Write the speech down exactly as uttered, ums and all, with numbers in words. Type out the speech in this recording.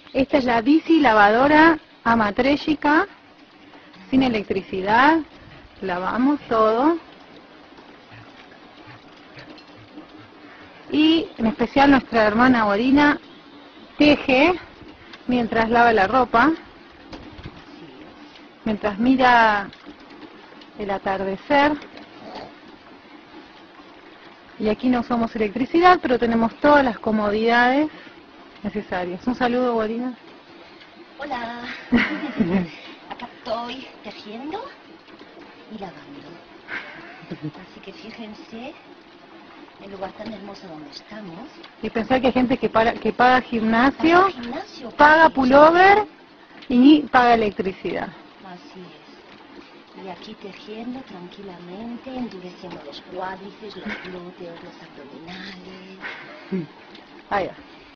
Esta es la bici lavadora Amatrésica, sin electricidad. Lavamos todo. Y en especial nuestra hermana Borina teje mientras lava la ropa, mientras mira el atardecer. Y aquí no usamos electricidad, pero tenemos todas las comodidades necesarias. Un saludo, Borina. Hola. Acá estoy tejiendo y lavando. Así que fíjense el lugar tan hermoso donde estamos. Y pensar que hay gente que, para, que paga gimnasio, Paga gimnasio, paga sí. pullover y paga electricidad. Así es. Y aquí tejiendo tranquilamente, endureciendo los cuádriceps, los glúteos, los abdominales. Ahí va.